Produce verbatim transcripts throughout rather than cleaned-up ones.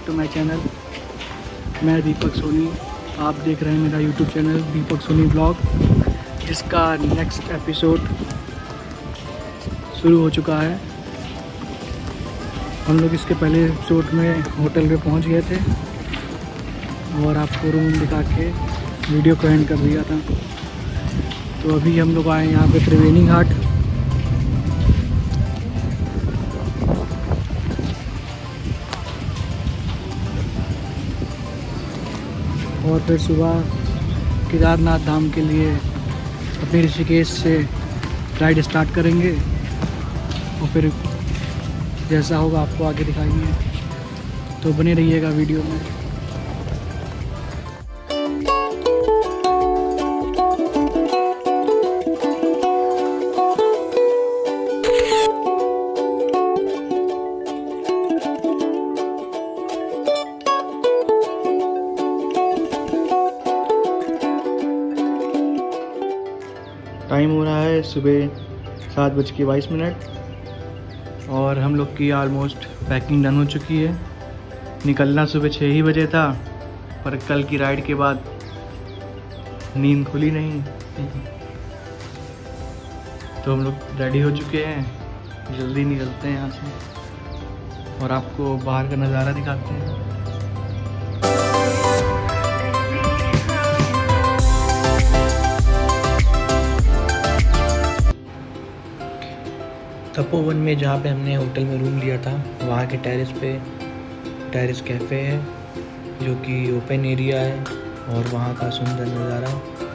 To my channel. मैं दीपक सोनी, आप देख रहे हैं मेरा YouTube channel Deepak Soni blog, जिसका नेक्स्ट एपिसोड शुरू हो चुका है। हम लोग इसके पहले एपिसोड में होटल पे पहुंच गए थे और आपको रूम दिखा के वीडियो को एंड कर दिया था। तो अभी हम लोग आए यहाँ पे त्रिवेणी घाट। और फिर सुबह केदारनाथ धाम के लिए अपने ऋषिकेश से राइड स्टार्ट करेंगे और फिर जैसा होगा आपको आगे दिखाएंगे, तो बने रहिएगा वीडियो में। टाइम हो रहा है सुबह सात बज के बाईस मिनट और हम लोग की ऑलमोस्ट पैकिंग डन हो चुकी है। निकलना सुबह छः ही बजे था, पर कल की राइड के बाद नींद खुली नहीं, तो हम लोग रेडी हो चुके हैं। जल्दी निकलते हैं यहाँ से और आपको बाहर का नज़ारा दिखाते हैं। तपोवन में जहाँ पे हमने होटल में रूम लिया था, वहाँ के टेरेस पे टेरेस कैफ़े है जो कि ओपन एरिया है और वहाँ का सुंदर नज़ारा।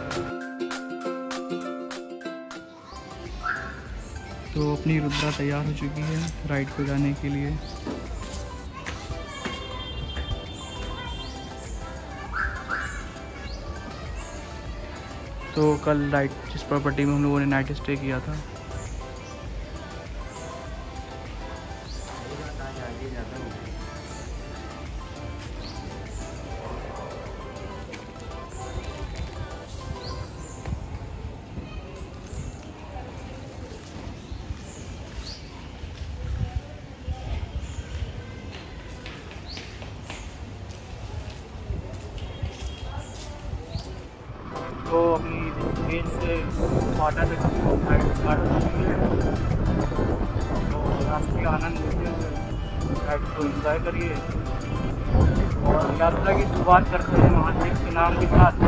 तो अपनी रुद्रा तैयार हो चुकी है राइड पे जाने के लिए। तो कल राइड जिस प्रॉपर्टी में हम लोगों ने नाइट स्टे किया था, तो अभी ऋषिकेश से वाटर तक राइड स्टार्ट हो चुकी है। तो रास्ते का आनंद लेते हुए राइड को एंजॉय करिए और यात्रा की शुरुआत करते हैं महादेव के नाम के साथ।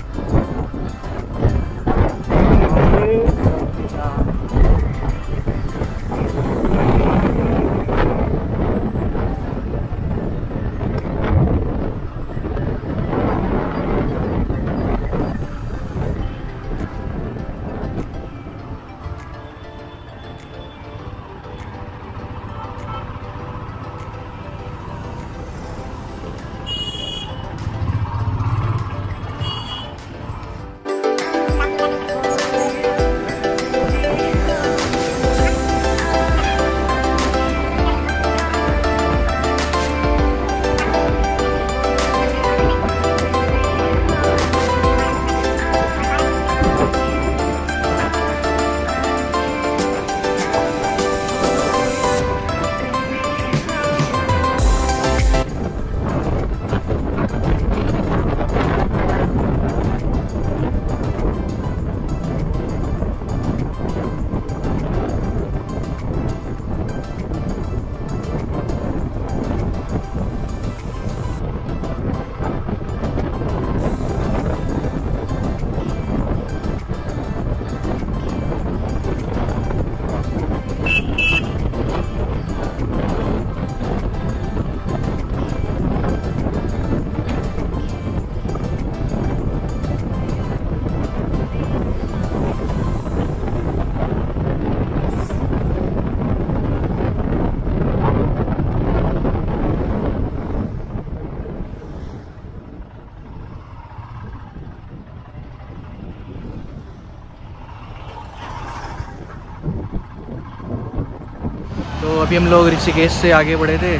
तो अभी हम लोग ऋषिकेश से आगे बढ़े थे,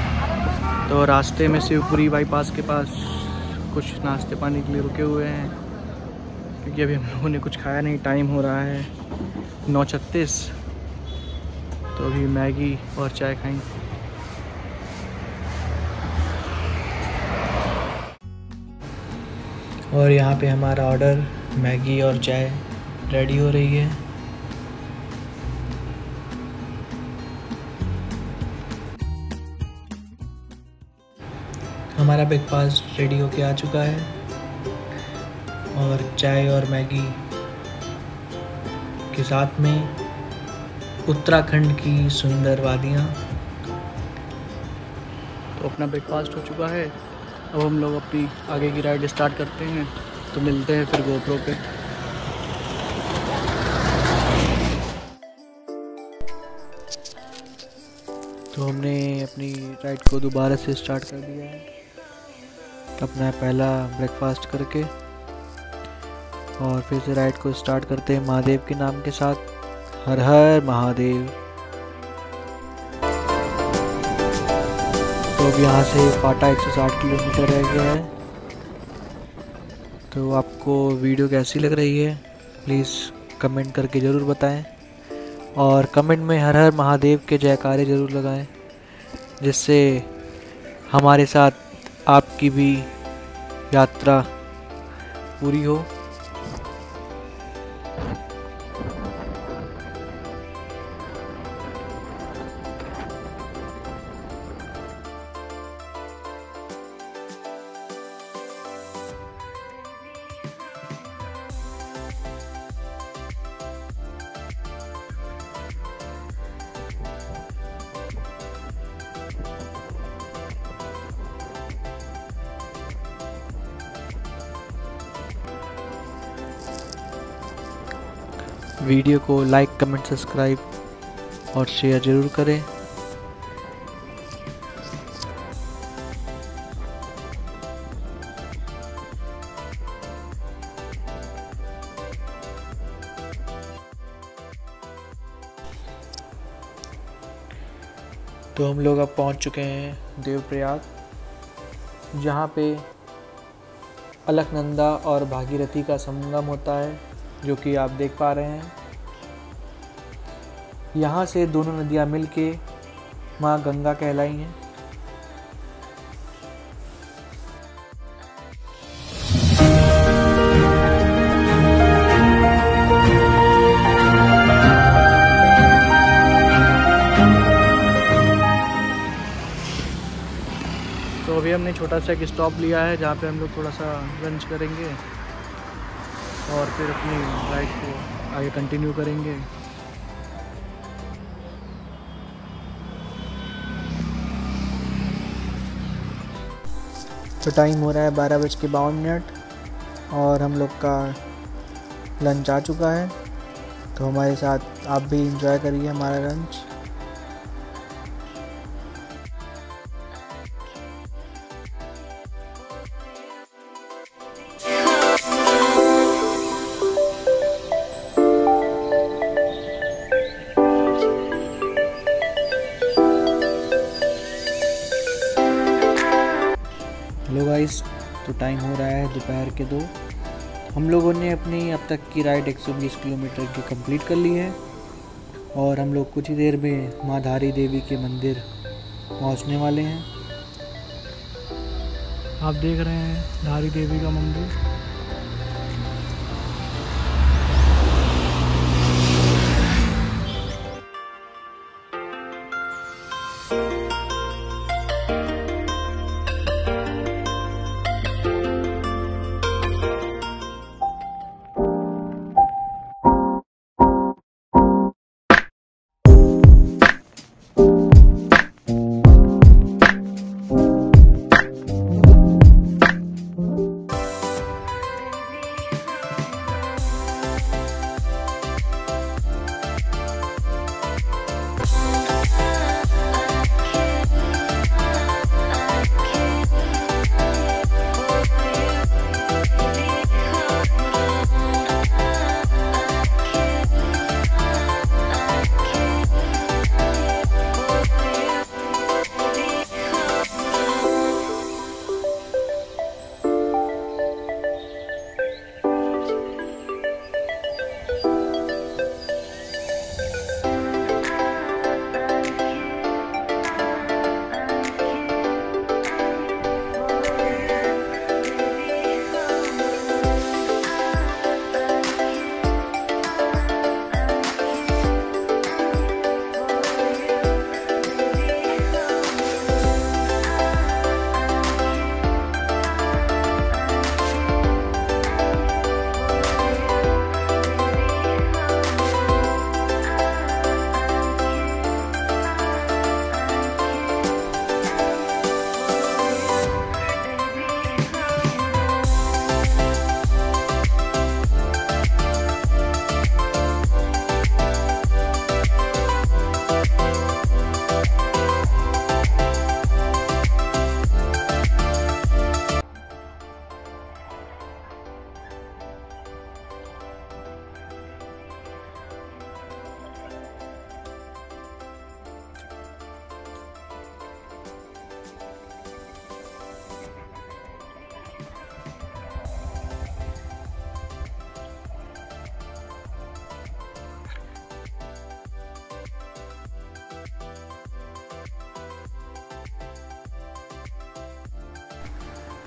तो रास्ते में शिवपुरी बाईपास के पास कुछ नाश्ते पानी के लिए रुके हुए हैं, क्योंकि अभी हम लोगों ने कुछ खाया नहीं। टाइम हो रहा है नौ छत्तीस, तो अभी मैगी और चाय खाएंगे। और यहाँ पे हमारा ऑर्डर मैगी और चाय रेडी हो रही है। हमारा ब्रेकफास्ट रेडी होके आ चुका है और चाय और मैगी के साथ में उत्तराखंड की सुंदर वादियाँ। तो अपना ब्रेकफास्ट हो चुका है, अब हम लोग अपनी आगे की राइड स्टार्ट करते हैं। तो मिलते हैं फिर गोप्रो पे। तो हमने अपनी राइड को दोबारा से स्टार्ट कर दिया है अपना पहला ब्रेकफास्ट करके, और फिर से राइड को स्टार्ट करते हैं महादेव के नाम के साथ। हर हर महादेव। तो अब यहाँ से पाटा एक सौ साठ किलोमीटर रह गया है। तो आपको वीडियो कैसी लग रही है प्लीज़ कमेंट करके ज़रूर बताएं, और कमेंट में हर हर महादेव के जयकारे ज़रूर लगाएं, जिससे हमारे साथ आपकी भी यात्रा पूरी हो। वीडियो को लाइक कमेंट सब्सक्राइब और शेयर ज़रूर करें। तो हम लोग अब पहुंच चुके हैं देवप्रयाग, जहां पे अलकनंदा और भागीरथी का संगम होता है, जो कि आप देख पा रहे हैं। यहाँ से दोनों नदियाँ मिलके माँ गंगा कहलाई हैं। तो अभी हमने छोटा सा एक स्टॉप लिया है, जहाँ पे हम लोग थोड़ा सा लंच करेंगे और फिर अपनी राइड को आगे कंटिन्यू करेंगे। तो टाइम हो रहा है बारह बज के बावन मिनट और हम लोग का लंच आ चुका है। तो हमारे साथ आप भी एंजॉय करिए हमारा लंच। हेलो गाइस, तो टाइम हो रहा है दोपहर के दो। हम लोगों ने अपनी अब तक की राइड एक सौ बीस किलोमीटर की कंप्लीट कर ली है और हम लोग कुछ ही देर में माँ धारी देवी के मंदिर पहुंचने वाले हैं। आप देख रहे हैं धारी देवी का मंदिर।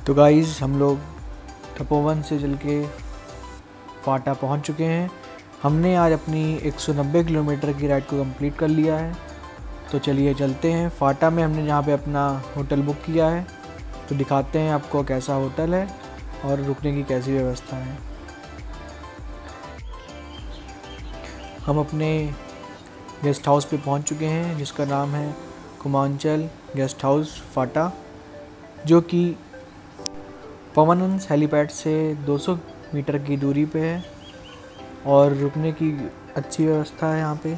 तो गाइस हम लोग तपोवन से चल के फाटा पहुंच चुके हैं। हमने आज अपनी एक सौ नब्बे किलोमीटर की राइड को कंप्लीट कर लिया है। तो चलिए चलते हैं फाटा में। हमने जहाँ पे अपना होटल बुक किया है तो दिखाते हैं आपको कैसा होटल है और रुकने की कैसी व्यवस्था है। हम अपने गेस्ट हाउस पे पहुंच चुके हैं जिसका नाम है कुमांचल गेस्ट हाउस फाटा, जो कि पवनहंस हेलीपैड से दो सौ मीटर की दूरी पे है और रुकने की अच्छी व्यवस्था है यहाँ पे।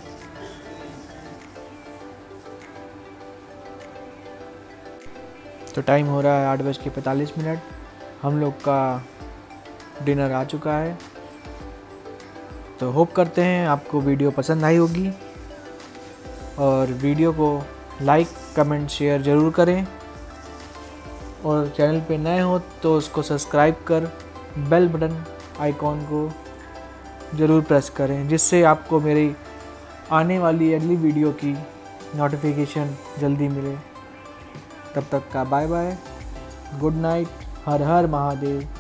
तो टाइम हो रहा है आठ बज के पैंतालीस मिनट। हम लोग का डिनर आ चुका है। तो होप करते हैं आपको वीडियो पसंद आई होगी और वीडियो को लाइक कमेंट शेयर ज़रूर करें और चैनल पे नए हो तो उसको सब्सक्राइब कर बेल बटन आइकॉन को ज़रूर प्रेस करें, जिससे आपको मेरी आने वाली अगली वीडियो की नोटिफिकेशन जल्दी मिले। तब तक का बाय बाय, गुड नाइट, हर हर महादेव।